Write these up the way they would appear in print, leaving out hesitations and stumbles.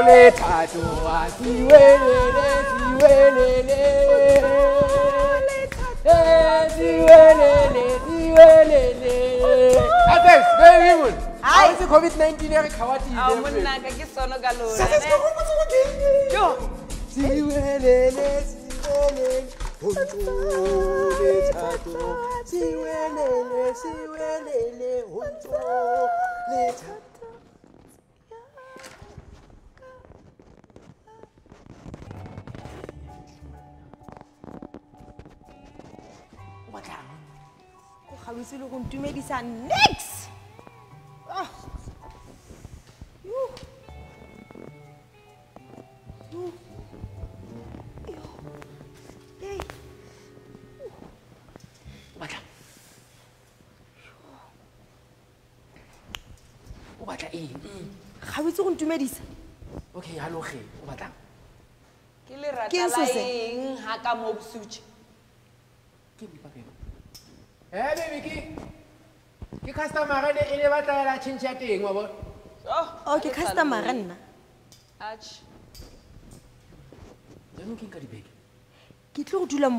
le thato wa siwelele siwelele Others very good how is COVID-19 ya khawati a monna ka ke sono ka lona yo siwelele siwelele honto le thato siwelele siwelele honto le thato Gawitse le go ntumedisa next o batla eng Gawitse go ntumedisa okay hallo ge o batla ke le rata la eng ha ka mo bosutse ke mpapelo baby ke customer ne batla la change ya teng wa bona okay customer nna ach no ke ka dibeke ke tlo go dula mo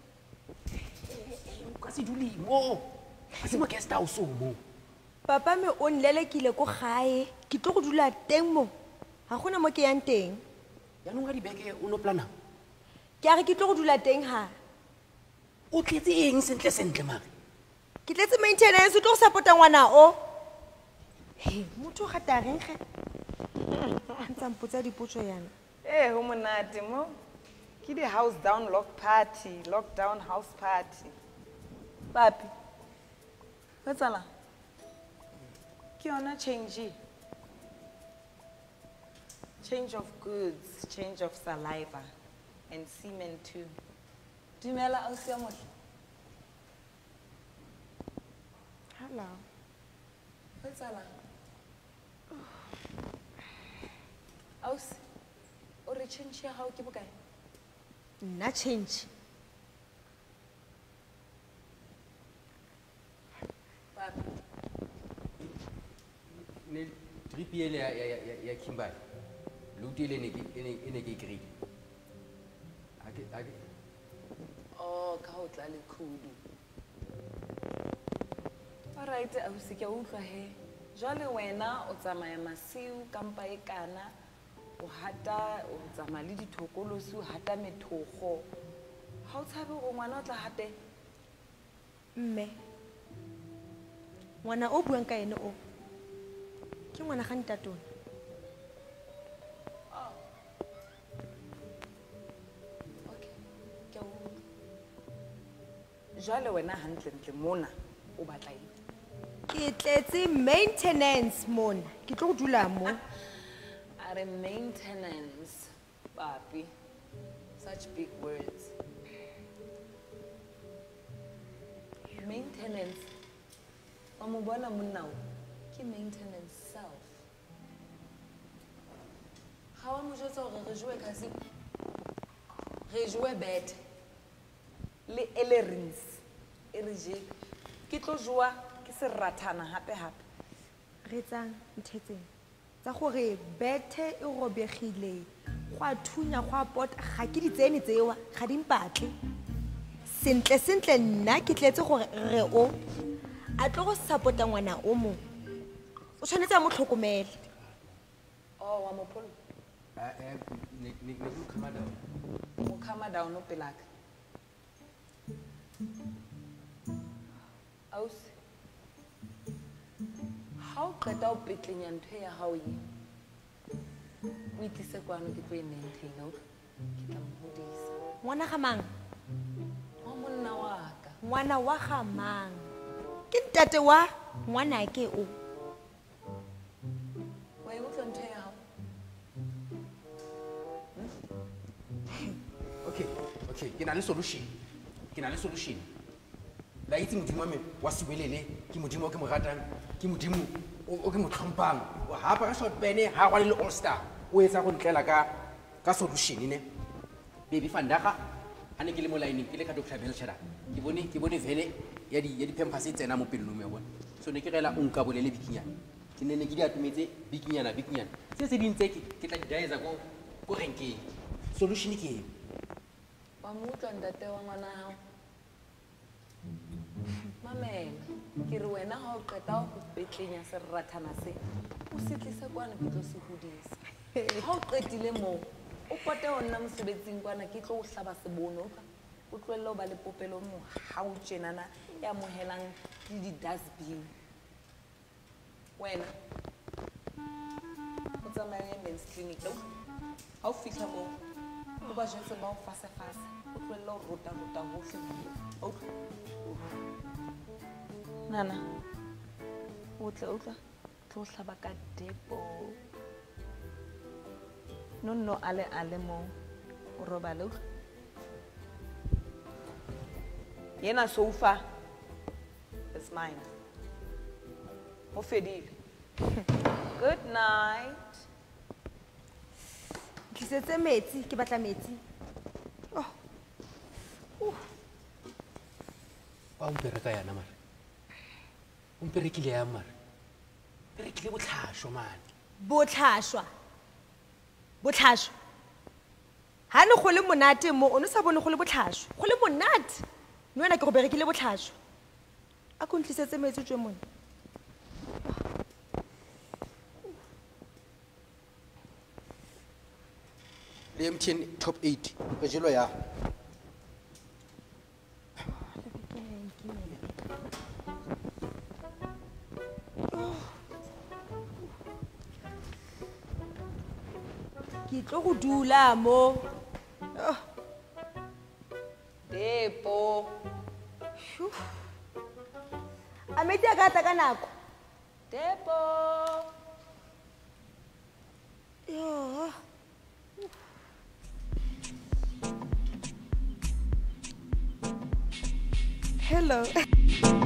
ka se dule mo a se mo guest house mo papa me o nlelekile ko gae ke tlo go dula teng mo ga gona mo ke yang teng ya nong ga dibeke o no plana ke a re ke tlo go dula teng ha o tletse eng sentle mare ke tletse maintenance o tlo go support-a ngwana o motho ga tareng ge ntsa mpotsa dipotso yana ho monate mo ke di house down lockdown house party papi wa tsala ke yona change of goods change of saliva and semen too dumela ausi ya mohle hello wa tsala ausi o re change ya hao ke bokae nna change papi ne trip ele ya Kimbai lutile ne ke grade ake ka ho tla le khudu alright ausi ke utlwa he jwale wena o tsamaya masiu kampa e kana o hata o tsamaya le dithokolosi o hata methogo ha o tshabe go ngwana o tla hate mme ngwana o buang ka ene o ke ngwana ga ntatona jwale wena hantle mona o batla eng ke tletse maintenance mona ke tlo go dula mo are maintenance papi such big words maintenance wa mo bona monna o ke maintenance self ga wa mo jwetsa gore re jowe kasi re jowe bet le elerings e re je ke tlo joa ke se rathana hape re tsang nthetseng tsa gore bethe e robegile go a thunya go a pota ga ke di tsene tsewa ga di mpatle sentle nna ke tletse gore re o a tlo go support-a ngwana o mo o tshwanetse a mo tlhokomele wa mo pholo ne mo khama down o pelaka ausi ha o qeta o petlenya ntho ya hao ye o itlise kwano ke tlo e maintaina ke tla mo hodisa ngwana ga mang wa monna wa ka ngwana wa ga mang ke ntate wa ngwana ke o wa e utlwa ntho ya hao okay ke na le solution la itse modimo wa me wa siwelele ke modimo o ke mo ratang ke modimo o ke mo tlhompang o hapa ka short bene ha gwa le all star o etsa go ntlela ka solution ne baby fandaga ane ke le mo line ke le ka doctor Belchera ke bone vele ya di pampers tsena mo pelong ya bona so ne ke rela o nka bolele bikinyana ke ke nene ke di atumetse bikinyana se se dintse ke tla di diaetsa ko renkeng solution ke eng wa mo utlwa ntate wa ngwana hao mamela ke re wena ga o qeta go petlenya serrathana se o se tlise kwana ke tlo se hodisa ga o qetile moo o pote go nna mosebetsing kwana ke tlo go hlaba sebono o tlohelle o ba le popelo mo ga o tjenana e amogelang le di-dustbin wena o tsamaye mens clinic ga o fitlha moo o ba jetse ba o fasefase o tlohelle o rota gotlhe nana o tlo tlo hlaba ka depo nonno ale mo o robale yena sofa is mine o fedile good night tlisetse metsi ke batla metsi wa mpere ka yana mare mpere ke le ya mare re ke le botlhasho mane botlhashwa ha ne go le monate mo o ne sa bone go le botlhashwa go le monate mme wena ke go berekile botlhashwa a ko ntlisetse metsi tswe mone le MTN top 8 re jelo ya ke tlo go dula mo depo a metsi a ka tla ka nako depo yo hello